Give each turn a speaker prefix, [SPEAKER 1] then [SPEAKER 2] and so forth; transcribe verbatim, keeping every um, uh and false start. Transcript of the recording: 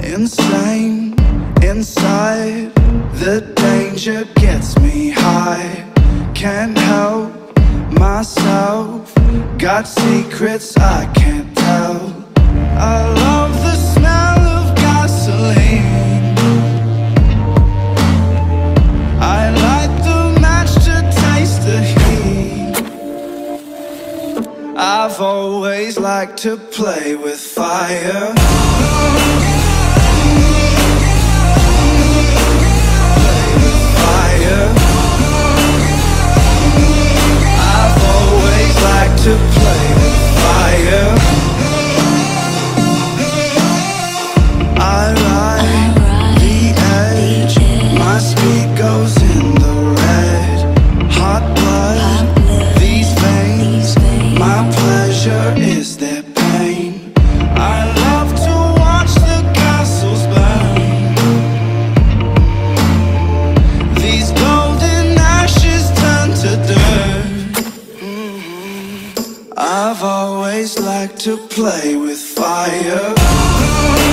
[SPEAKER 1] insane inside. The danger gets me high. Can't help myself. Got secrets I can't tell. I love the smell of gasoline. I light the match to taste the heat. I've always liked to play with fire. I've always liked to play with fire. I ride the edge. My speed goes in the red. Hot blood, these veins. My pleasure is their pain. I love to watch the castles burn. These golden ashes turn to dirt. I've always liked to play with fire.